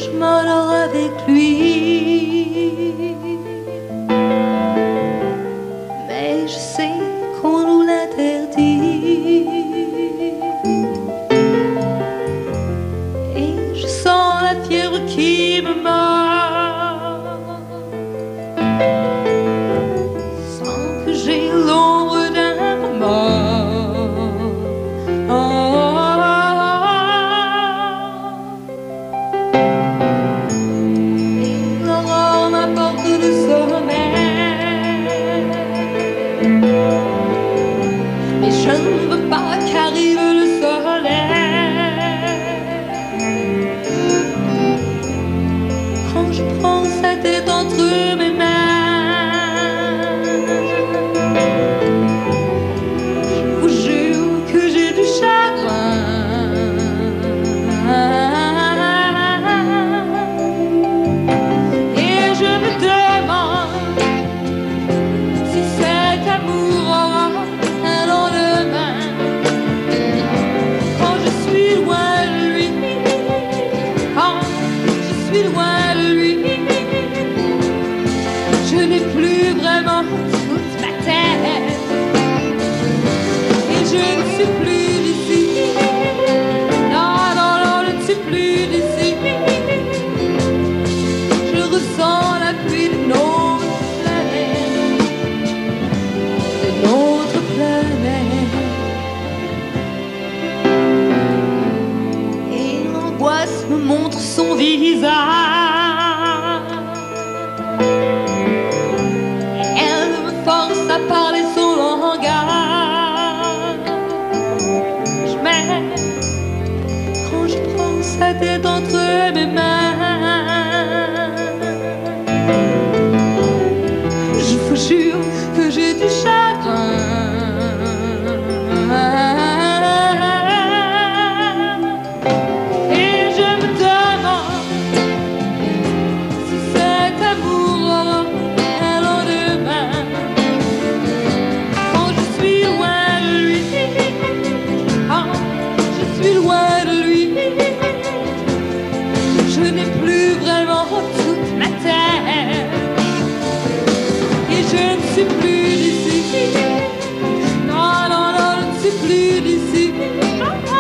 je m'endors avec lui. Mais je sais qu'on nous l'interdit. Et je sens la fièvre qui me mord, sans que j'ai l'ombre d'un remords. Et l'aurore m'apporte le sommeil, mais je ne veux pas qu'arrive le soleil. Quand je prends sa tête entre mes mains, je vous jure que j'ai du chagrin. Et je me demande si cet amour aura un lendemain. Quand je suis loin de lui, quand je suis loin de lui, je n'ai plus vraiment toute ma tête. Et je ne suis plus d'ici. Non, non, non, je ne suis plus d'ici. Je ressens la pluie de notre planète, de notre planète. Et l'angoisse me montre son visage. Elle me force à parler son langage. Mais quand je prends sa tête entre mes mains, je vous jure que j'ai du chagrin. Et je me demande si cet amour aura un lendemain. Quand je suis loin de lui, quand je suis loin de lui, je n'ai plus vraiment toute ma tête. Et je ne suis plus d'ici. Non, non, non, je ne suis plus d'ici.